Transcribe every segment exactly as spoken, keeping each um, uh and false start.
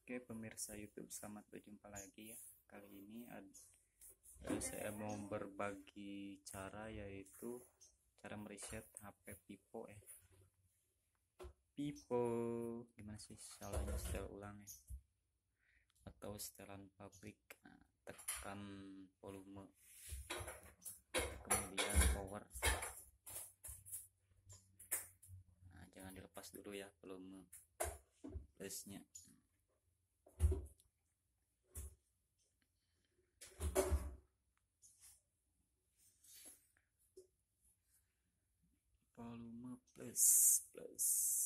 Oke pemirsa YouTube, selamat berjumpa lagi ya. Kali ini ada, saya mau berbagi cara, yaitu cara mereset H P Vivo ya. Vivo gimana sih salahnya setel ulang ya, atau setelan pabrik. Nah, tekan volume, kemudian power. Nah, jangan dilepas dulu ya volume plusnya. Volume plus plus.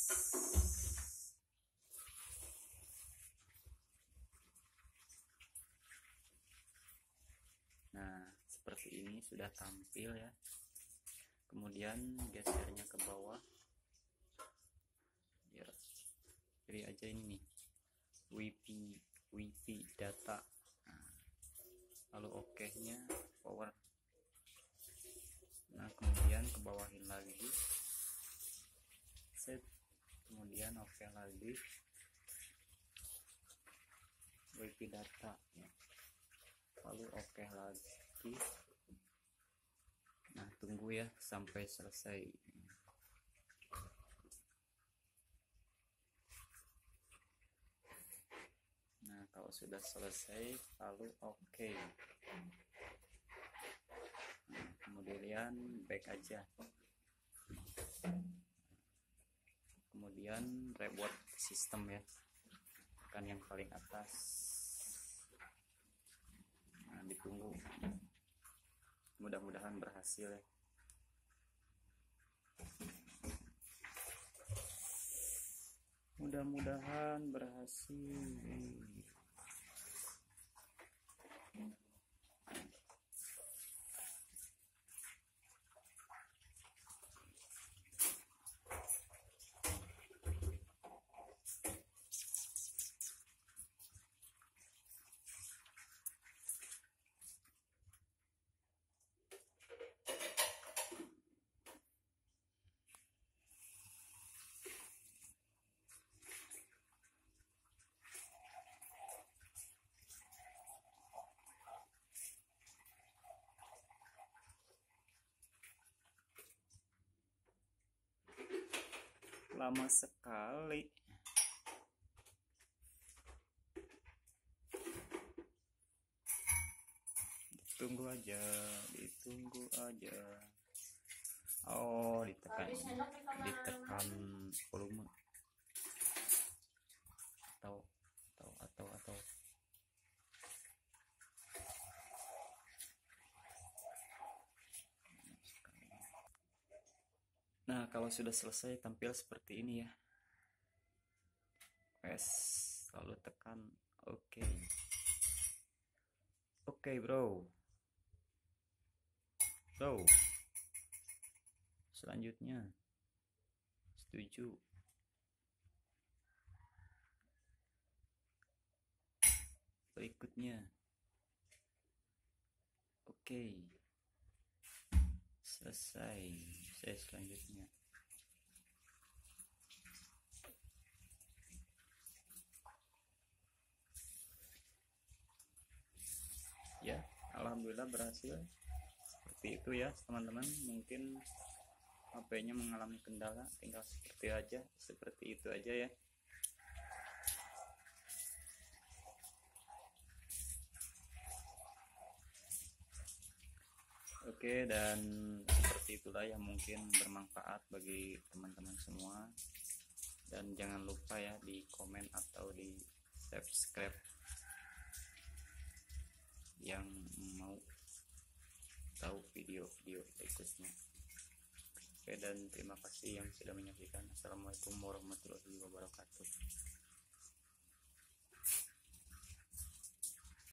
Nah, seperti ini sudah tampil ya. Kemudian gesernya ke bawah. Biar pilih aja ini nih, wifi wifi data. Nah, lalu oke nya power. Nah, kemudian ke bawahin lagi, set, kemudian oke lagi, wifi data ya. Lalu oke lagi. Nah, tunggu ya sampai selesai. Nah, kalau sudah selesai lalu oke. Nah, kemudian back aja, kemudian reboot sistem ya, kan yang paling atas. Nah, ditunggu, mudah-mudahan berhasil ya. Mudah-mudahan berhasil. Lama sekali. Ditunggu aja, ditunggu aja. Oh, ditekan, ditekan volume. Atau, atau, atau, atau. Nah, kalau sudah selesai tampil seperti ini ya. Press, lalu tekan oke. Okay. Oke okay, bro. Bro. Selanjutnya. Setuju. Berikutnya. Oke. Okay. Selesai. Saya selanjutnya. Ya, alhamdulillah berhasil. Seperti itu ya teman-teman. Mungkin H P-nya mengalami kendala, tinggal seperti aja, seperti itu aja ya. Oke, dan seperti itulah yang mungkin bermanfaat bagi teman-teman semua. Dan jangan lupa ya di komen atau di subscribe yang mau tahu video-video berikutnya. Oke, dan terima kasih yang sudah menyaksikan. Assalamualaikum warahmatullahi wabarakatuh.